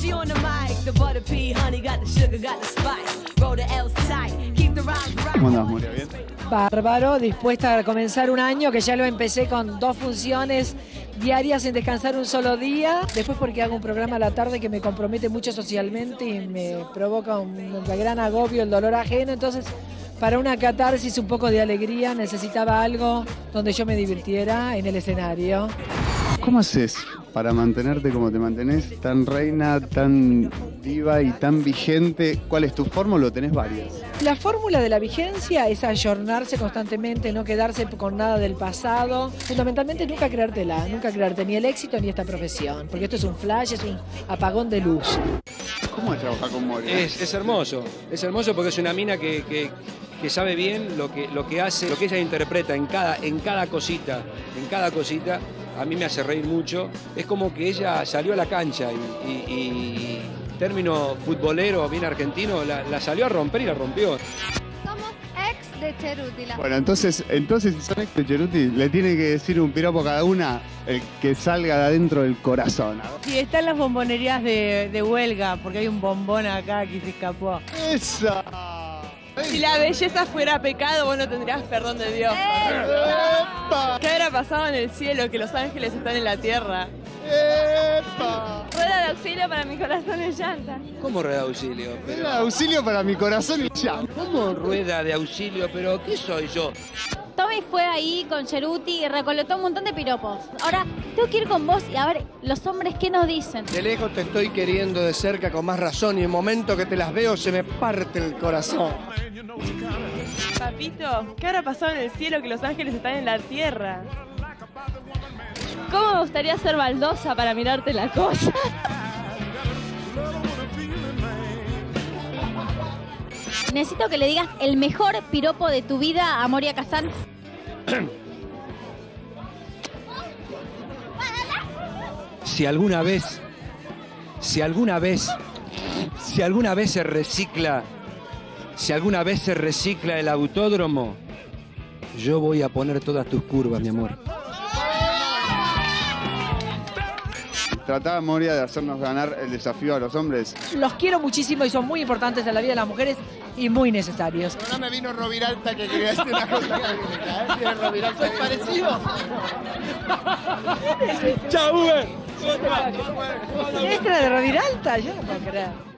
She on the mic, the butter pea, honey, got the sugar, got the spice. Roll the L's tight, keep the rhymes right. ¿Cómo andás, Moria? ¿Bien? Bárbaro, dispuesta a comenzar un año que ya lo empecé con 2 funciones diarias sin descansar un solo día. Después porque hago un programa a la tarde que me compromete mucho socialmente y me provoca un gran agobio, el dolor ajeno. Entonces, para una catarsis, un poco de alegría, necesitaba algo donde yo me divirtiera en el escenario. ¿Cómo haces para mantenerte como te mantenés, tan reina, tan diva y tan vigente? ¿Cuál es tu fórmula o tenés varias? La fórmula de la vigencia es ayornarse constantemente, no quedarse con nada del pasado. Fundamentalmente nunca creerte ni el éxito ni esta profesión, porque esto es un flash, es un apagón de luz. ¿Cómo es trabajar con Moria? Es hermoso porque es una mina que sabe bien lo que hace, lo que ella interpreta en cada cosita, a mí me hace reír mucho. Es como que ella salió a la cancha y término futbolero bien argentino, la salió a romper y la rompió. Somos ex de Cheruti. Bueno, entonces si son ex de Cheruti, le tiene que decir un piropo a cada una, el que salga de adentro del corazón. Sí, están las bombonerías de huelga, porque hay un bombón acá que se escapó. ¡Esa! Si la belleza fuera pecado, vos no tendrías perdón de Dios. ¡Epa! ¿Qué habrá pasado en el cielo? Que los ángeles están en la tierra. ¡Epa! Rueda de auxilio para mi corazón en llanta. ¿Cómo rueda de auxilio? Rueda de auxilio para mi corazón y ya. ¿Cómo rueda de auxilio? ¿Pero qué soy yo? Tommy fue ahí con Cheruti y recolectó un montón de piropos. Ahora, tengo que ir con vos y a ver los hombres qué nos dicen. De lejos te estoy queriendo, de cerca con más razón, y el momento que te las veo se me parte el corazón. Papito, ¿qué habrá pasado en el cielo? Que los ángeles están en la tierra. ¿Cómo me gustaría ser baldosa para mirarte la cosa? Necesito que le digas el mejor piropo de tu vida a Moria Kazan. Si alguna vez se recicla el autódromo, yo voy a poner todas tus curvas, mi amor. Trataba Moria de hacernos ganar el desafío a los hombres. Los quiero muchísimo y son muy importantes en la vida de las mujeres y muy necesarios. No me vino Roviralta que quería decir una cosa. Tiene Roviralta. ¿Es parecido? ¡Chau, ¿Extra de Roviralta? Yo no puedo creer.